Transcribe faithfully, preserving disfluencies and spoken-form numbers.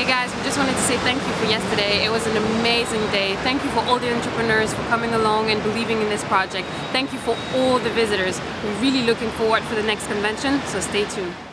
Hey guys, we just wanted to say thank you for yesterday. It was an amazing day. Thank you for all the entrepreneurs for coming along and believing in this project. Thank you for all the visitors. We're really looking forward for the next convention, so stay tuned.